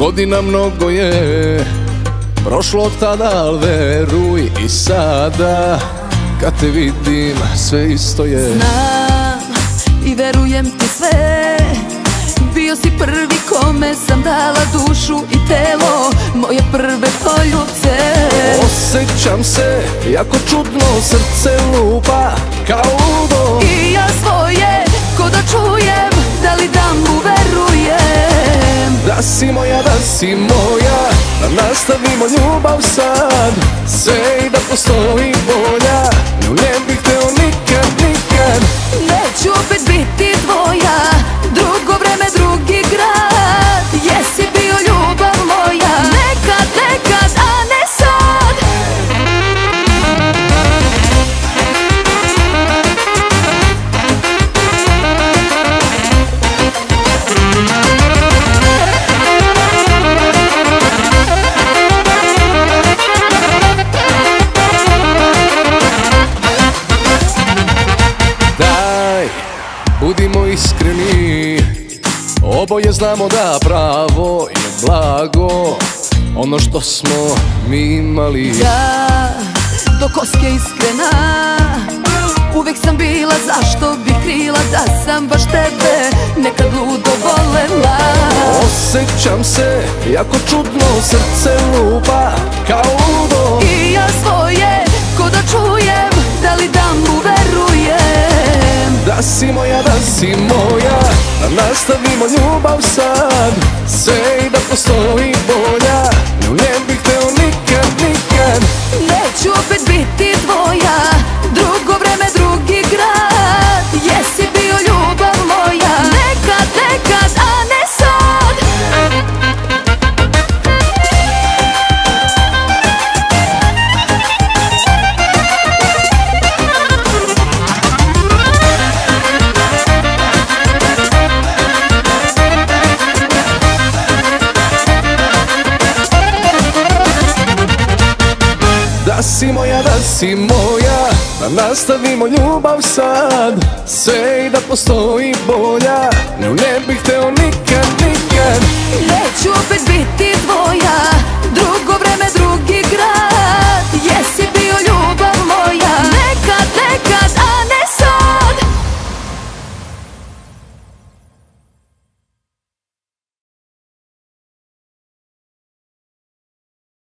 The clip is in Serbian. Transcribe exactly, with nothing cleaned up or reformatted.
Godina mnogo je prošlo od tada, al veruj i sada kad te vidim sve isto je. Znam i verujem ti sve, bio si prvi kome sam dala dušu i telo, moje prve poljubce. Osjećam se jako čudno, srce lupa kao ludo. I ja svoje ko da čujem, da li da mu verujem. Da si moja, da si moja, da nastavimo ljubav sad. Sve i da postoji volja, no ne bih teo nikad, nikad. Neću opet biti tvoja, drugo vreme, drugi grad. Jesi bio ljubav moja, nekad, nekad, a ne sad. Budimo iskreni, oboje znamo da pravo je blago, ono što smo mi imali. Ja, do koske iskrena, uvek sam bila, zašto bi krila da sam baš tebe nekad ludo volela. Osjećam se jako čudno, srce lupa kao ludo. I ja svoje ko da čujem, da li da mu verujem. Da si moja, da si moja, da nastavimo ljubav sad. Sve i da postoji volja, no ne bih teo nikad, nikad. Neću opet biti tvoja, drugo vreme, drugi grad. Jesi bio ljubav moja, nekad, nekad, a ne sad. Da si moja, da si moja, da nastavimo ljubav sad. Sve i da postoji bolja,